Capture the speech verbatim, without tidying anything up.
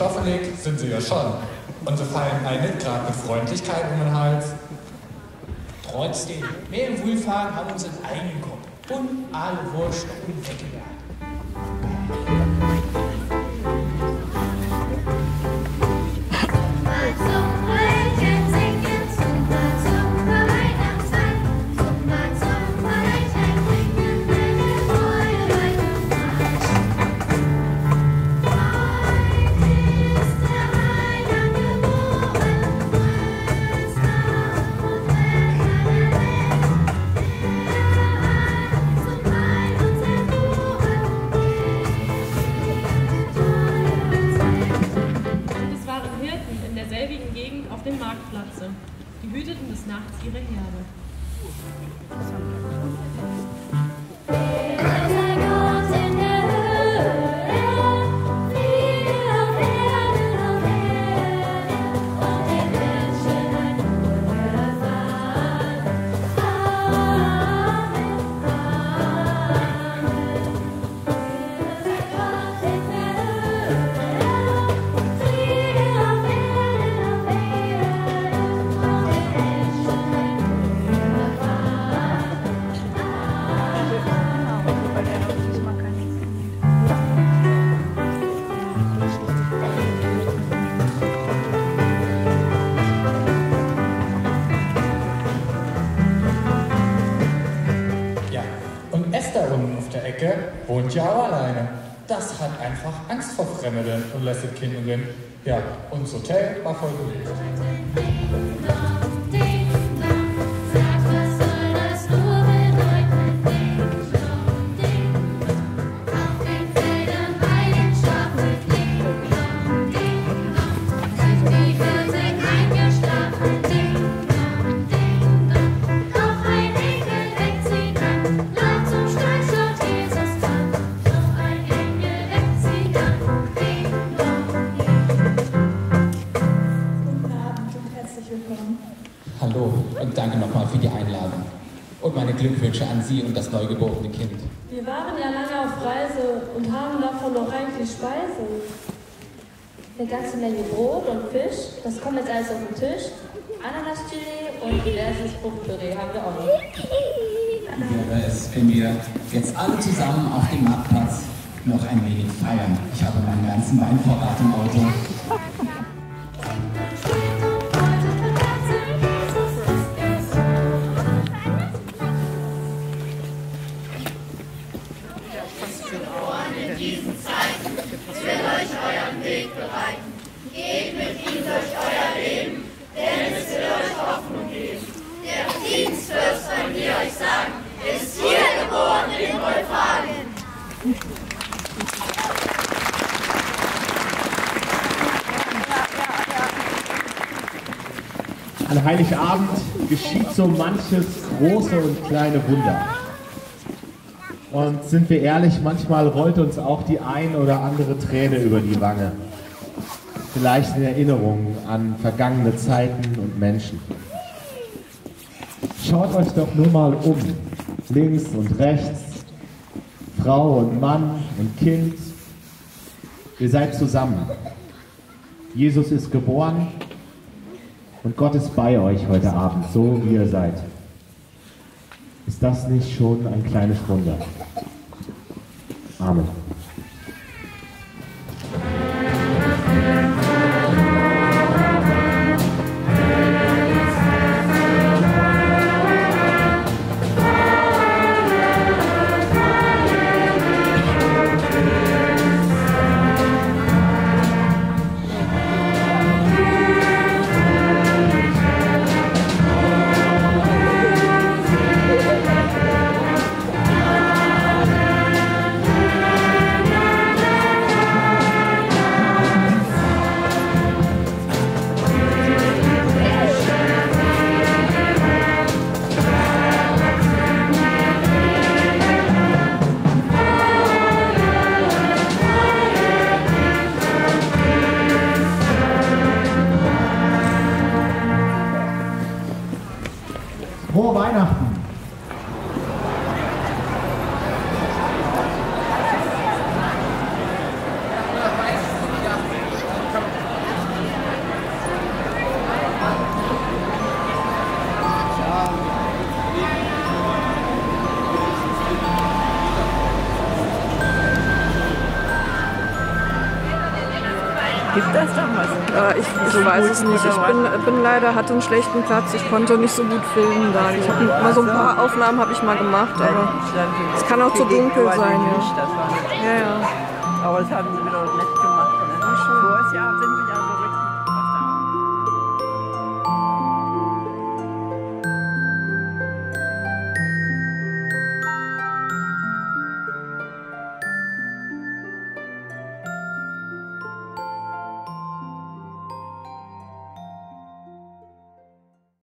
stoffelig sind sie ja schon. Und sie fallen einem nicht gerade mit Freundlichkeit um den Hals. Trotzdem, wir im Wohlfahren haben uns einen eigenen Kopf und alle Wurst und weggejagt. Auf dem Marktplatze. Die hüteten des Nachts ihre Herde. Wohnt ja auch alleine. Das hat einfach Angst vor Fremden und lässt das Kind drin. Ja, und das Hotel war voll belegt. Hallo und danke nochmal für die Einladung und meine Glückwünsche an Sie und das neugeborene Kind. Wir waren ja lange auf Reise und haben davon noch reichlich Speise. Eine ganze Menge Brot und Fisch, das kommt jetzt alles auf den Tisch. Ananasgelee und diverses Fruchtpüree haben wir auch noch. Wie wäre es, wenn wir jetzt alle zusammen auf dem Marktplatz noch ein wenig feiern? Ich habe meinen ganzen Weinvorrat im Auto. An Heiligabend geschieht so manches große und kleine Wunder. Und sind wir ehrlich, manchmal rollt uns auch die ein oder andere Träne über die Wange. Vielleicht in Erinnerung an vergangene Zeiten und Menschen. Schaut euch doch nur mal um, links und rechts, Frau und Mann und Kind. Ihr seid zusammen. Jesus ist geboren. Und Gott ist bei euch heute Abend, so wie ihr seid. Ist das nicht schon ein kleines Wunder? Amen. Frohe Weihnachten! Gibt das da was? Äh, ich ich So weiß gut es nicht. Ich oder bin, was? bin leider, hatte einen schlechten Platz. Ich konnte nicht so gut filmen da. Ich habe mal so ein paar Aufnahmen habe ich mal gemacht, aber es kann auch zu dunkel sein. Ja, ja. ja. Aber das haben sie wieder nett gemacht. Ne? Vorher sind sie ja so